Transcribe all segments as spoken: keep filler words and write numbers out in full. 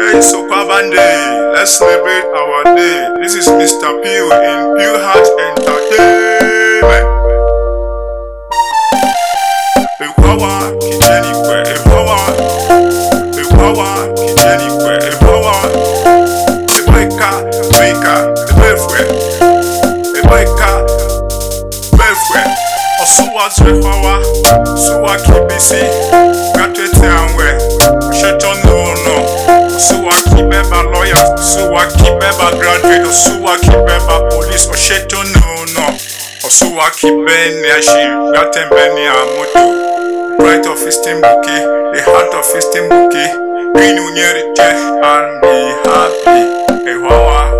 Today is Okwabang Day. Let's celebrate our day. This is Mister Pio in Pure Heart Entertainment. Ewawa kijeni kwe ewawa, ewawa kijeni kwe ewawa. Ebeka beka ebefwe, ebeka befwe. Osuwa trefawa, suwa kibisi, gatete anwe, osheto no no. Osuwa kibeba lawyer, osuwa kibeba graduate, osuwa kibeba police, osheto no no. Osuwa kibeni ashi, gatembeni amoto. Bright of his bouquet, the heart of his bouquet. Green unierite and be happy. Ewawa,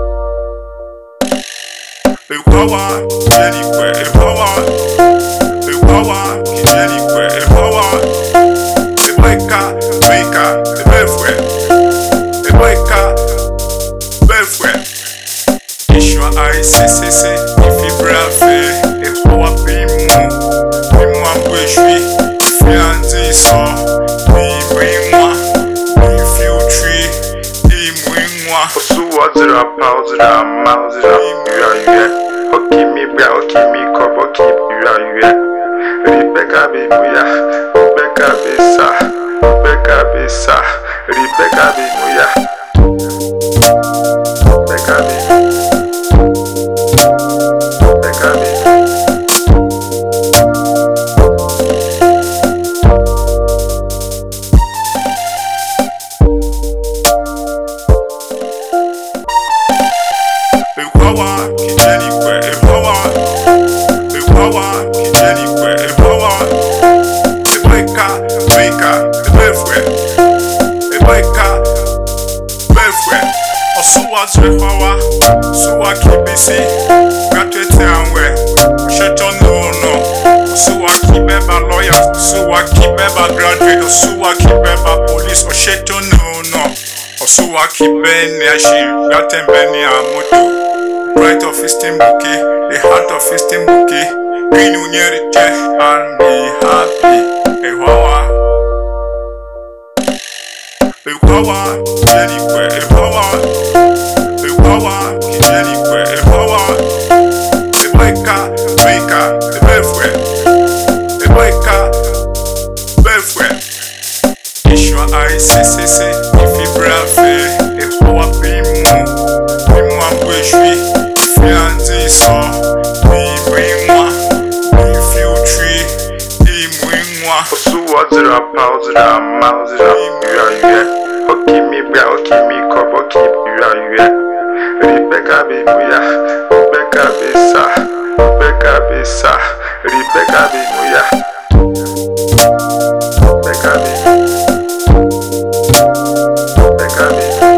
ewawa, kijeni kwe ewawa, ewawa, kijeni kwe ewawa. Ebeka, beka, ebefwe, ebeka, befwe. Ishwa I see see see, ifi brave, ewawa bimu, bimu ambweshwi. Fianzi so, ni mwingwa, ni filtri, ni mwingwa. Osuwa zira pao zira mao zira yua yue. Oki mi bra, oki mi kobo ki yua yue. Rebecca bimuya, Rebecca bisa, Rebecca bisa, Rebecca bimuya, Rebecca bimuya, Rebecca bimuya. Ewawa kijeni kwe ewawa, ewawa kijeni kwe ewawa. Ebeka beka ebefwe, ebeka befwe. Osuwa trefawa, suwa kibisi, gatete anwe, osheto no no. Osuwa kibeba lawyer, osuwa kibeba graduate, osuwa kibeba police, osheto no no. Osuwa kibeni ashi, gatembeni amoto. Bright of his bouquet, the heart of his bouquet. Green unierite and be happy. Ewawa, ewawa, kijeni kwe ewawa, ewawa, kijeni kwe ewawa. Ebeka, beka, ebefwe, ebeka, befwe. Ishwa I see see see, ifi brave, ewawa bimu, bimu ambweshwi. Fianzi so, ni mwingwa, ni filtri, ni mwingwa. Osuwa zira pao zira mao zira yua yue. Oki mi bra, oki mi kobo ki yua yue. Rebecca bimuya, Rebecca bisa, Rebecca bisa, Rebecca bimuya, Rebecca bimuya, Rebecca bimuya.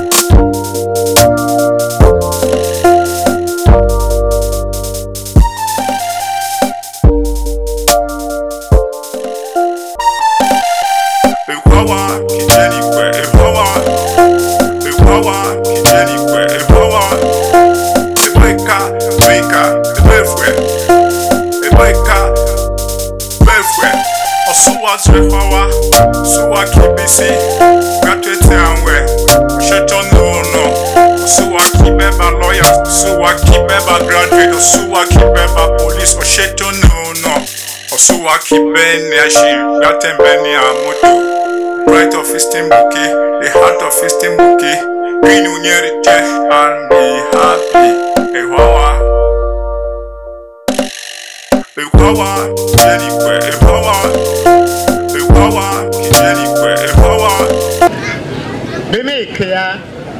Ewawa kijeni kwe ewawa, ewawa kijeni kwe ewawa. Ebeka beka ebefwe, ebeka befwe. Osuwa trefawa, suwa kibisi, gatete anwe, osheto no no. Osuwa kibeba lawyer, osuwa kibeba graduate, osuwa kibeba police, osheto no no. Osuwa kibeni ashi, gatembeni amoto. Bright of his bouquet, the heart of his bouquet. Green unierite and be happy. Ewawa, ewawa, kijeni kwe ewawa, ewawa, kijeni kwe ewawa. Beme kaya,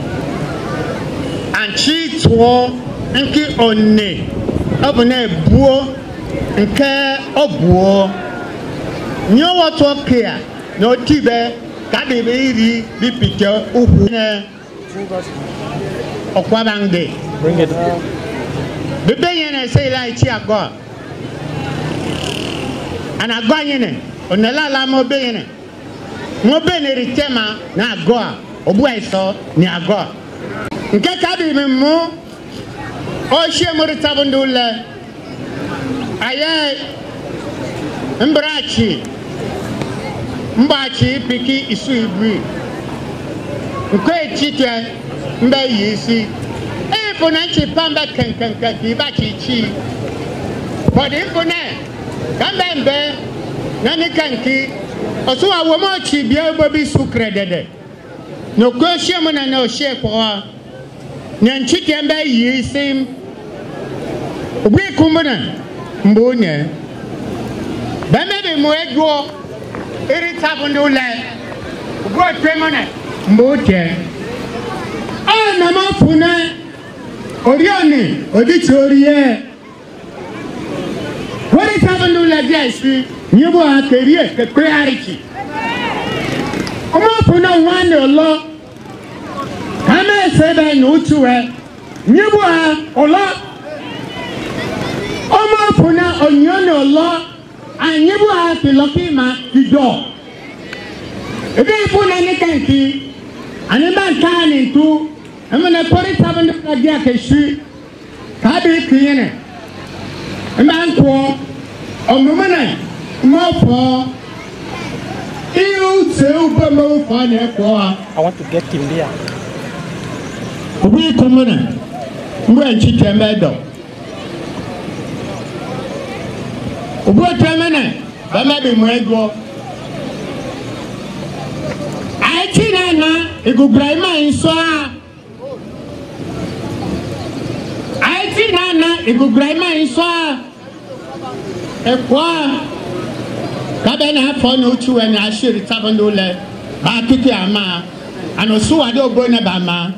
anchi tuo nki one, abune buo nke obuo. Nyowo tuo kaya. No tibe kabe iri bi picture uhu ne Okwabang Day. Bring it. Bebe yene say la ichi ago. Ana ago yene onela la mo be yene. Mo be ne ritema na ago obu aiso ni ago. Nke kabe me mo o she mo ritabundule. Aye mbrachi mbachi piki isu ibri Nkwe chitwe mbe yisi. E ponanchi pamba kankanka kiba chichi. Bodi mpone kamba mbe nani kanki osuwa womo chi bia bobi sukre dede. No kweshie mo na na ohye kwa. Nyanchitwe mbe yisi. Obi kumbona mbonye. Bamebe mo edwo iri tabundo le. Go twemone mbote. Ah na mafuna orioni odichorie. Wori tabundo le diasi nyibo akerie ke priority. Omo funa wan olo. Kama sebe no tuwe nyibo olo. Omo funa onyono olo. Anyibo akeloki ma kido. Ebe funa ni kanki ani ban kan tu amana kori tabandu kagia keshi kabi kiyene man ko omumana mo fo iu seu ba mo fa ne ko I want to get him there. Obi komuna mbo anchi tembedo obo temene ba ma be mo ego China na igubraima inswa ai China na igubraima inswa ekwa kabe na afọ na otu we na ashiri tabondo le ba kiki ama anosu ade ogbo na ba ma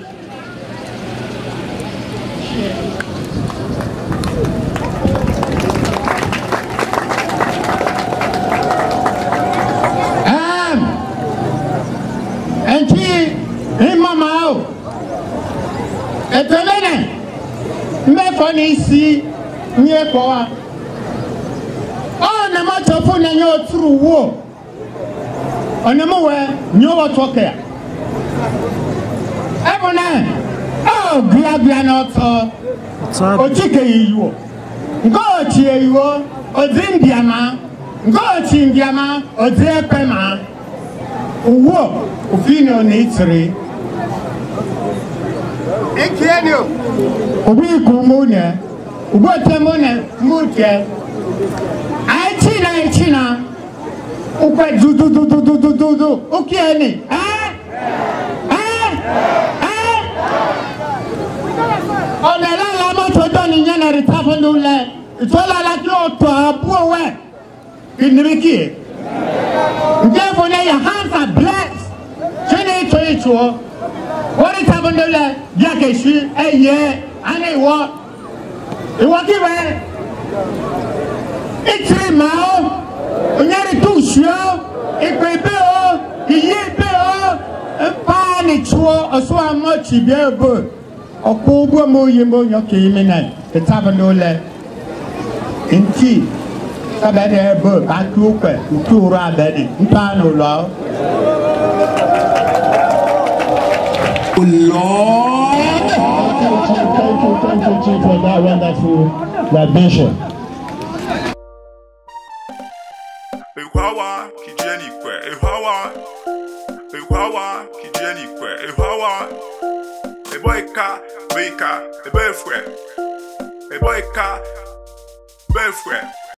Etelene mbefo ni si nye kwa o na motofu na nyo turu wo onemo we nyo wo toke ebona o bia bia na oto o chike yiwo ngo chi yiwo o zindiama ngo chi ndiama o zepema wo ofino na itiri Ekienio obi kumune ugo temone mute aichina aichina ukwe du du du du du du du okieni eh eh eh ona la la moto doni nyana ritafondo le itola la ki oto abu we kinriki ngefo na your hands are blessed chene to icho What is happening there? Yakeshi, eh, yeah, and I walk. You walk away. It's a mouth. You are too sure. It may be all. He may be all. A pan is so, so much. He be a good. A cool mo yimbo yoki minute. It's happening there. In tea. Sabade bird, back to open. Two rabbit. Pano law. Oh Lord! Thank you, thank you, thank you for that wonderful libation. Ehawa kijeni kwe, ehawa, ehawa kijeni kwe, ehawa, eboika, beika, ebefwe, eboika, befwe.